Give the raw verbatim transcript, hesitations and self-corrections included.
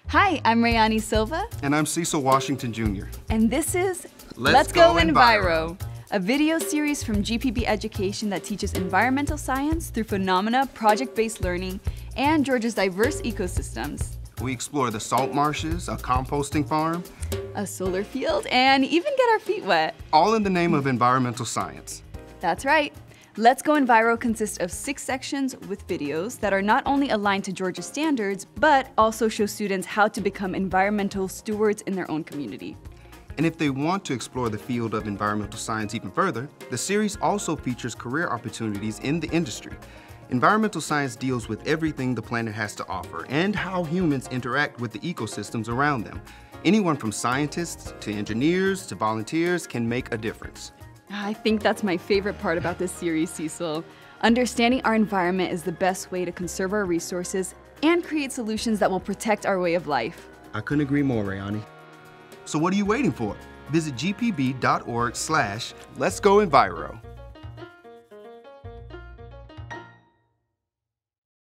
Hi, I'm Rayani Silva. And I'm Cecil Washington, Junior And this is Let's, Let's Go, Go Enviro, Enviro, a video series from G P B Education that teaches environmental science through phenomena, project-based learning, and Georgia's diverse ecosystems. We explore the salt marshes, a composting farm, A solar field, and even get our feet wet. all in the name of environmental science. That's right. Let's Go Enviro consists of six sections with videos that are not only aligned to Georgia standards, but also show students how to become environmental stewards in their own community. And if they want to explore the field of environmental science even further, the series also features career opportunities in the industry. Environmental science deals with everything the planet has to offer and how humans interact with the ecosystems around them. Anyone from scientists to engineers to volunteers can make a difference. I think that's my favorite part about this series, Cecil. Understanding our environment is the best way to conserve our resources and create solutions that will protect our way of life. I couldn't agree more, Rayani. So what are you waiting for? Visit g p b dot org slash let's go enviro.